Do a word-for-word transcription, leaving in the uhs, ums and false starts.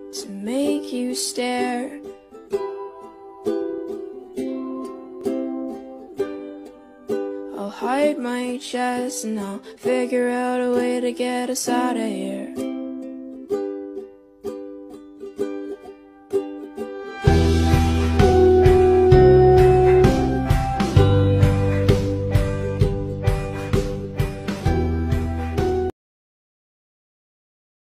to make you stare. I'll hide my chest and I'll figure out a way to get us out of here.